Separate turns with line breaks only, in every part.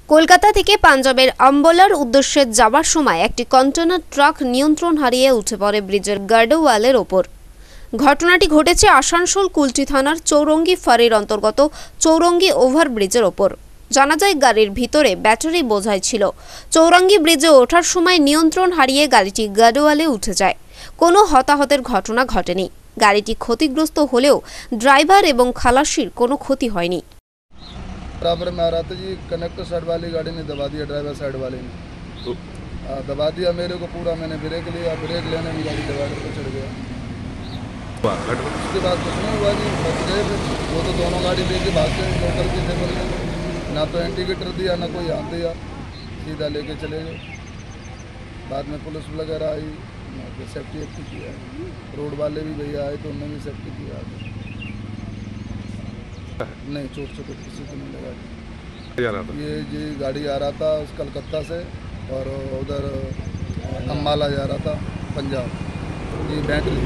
কলকাতা থেকে পাঞ্জাবের আম্বালার উদ্দেশ্যে যাবার সময় একটি কন্টেনার ট্রাক নিয়ন্ত্রণ হারিয়ে উঠে পড়ে ব্রিজের গার্ডওয়ালের ওপর। ঘটনাটি ঘটেছে আসানসোল কুলটি থানার চৌরঙ্গি ফাঁড়ির অন্তর্গত চৌরঙ্গি ওভারব্রিজের ওপর। জানা যায় গাড়ির ভিতরে ব্যাটারি বোঝাই ছিল। চৌরঙ্গি ব্রিজে ওঠার সময় নিয়ন্ত্রণ হারিয়ে গাড়িটি গার্ডওয়ালে উঠে যায়। কোনো হতাহতের ঘটনা ঘটেনি। গাড়িটি ক্ষতিগ্রস্ত হলেও ড্রাইভার এবং খালাসির কোনো ক্ষতি হয়নি।
बराबर में आ रहा था जी, कनेक्टर साइड वाली गाड़ी ने दबा दिया, ड्राइवर साइड वाले ने दबा दिया मेरे को पूरा। मैंने ब्रेक लिया, ब्रेक लेने में गाड़ी डिवाइडर पर चढ़ गया। उसके बाद कुछ नहीं हुआ जी, बच गए। वो तो दोनों गाड़ी लेके भागते हैं, लोकल के थे बंदे, ना तो इंडिकेटर दिया ना कोई हाथ दिया, सीधा लेके चले गए। बाद में पुलिस वगैरह आई, सेफ्टी एक्टिव किया। रोड वाले भी भैया आए तो उन्होंने भी सेफ्टी किया। नहीं, चोट से किसी को नहीं लगा। ये जी गाड़ी आ रहा था कलकत्ता से और उधर अम्बाला जा रहा था पंजाब। ये बैटरी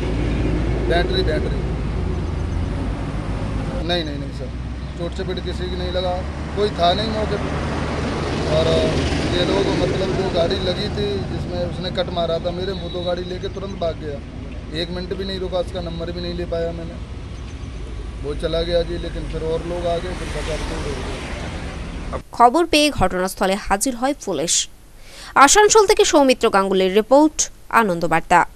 नहीं सर, चोट से पीट किसी की नहीं लगा, कोई था नहीं मौके पर। और ये लोग मतलब जो गाड़ी लगी थी जिसमें उसने कट मारा था मेरे, वो तो गाड़ी लेके तुरंत भाग गया। 1 मिनट भी नहीं रुका, उसका नंबर भी नहीं ले पाया मैंने, वो चला गया जी। लेकिन फिर और लोग आ गए, फिर
খবর পেয়ে ঘটনাস্থলে হাজির হয় পুলিশ। আসানসোল থেকে সৌমিত্র গাঙ্গুলির রিপোর্ট, আনন্দ বার্তা।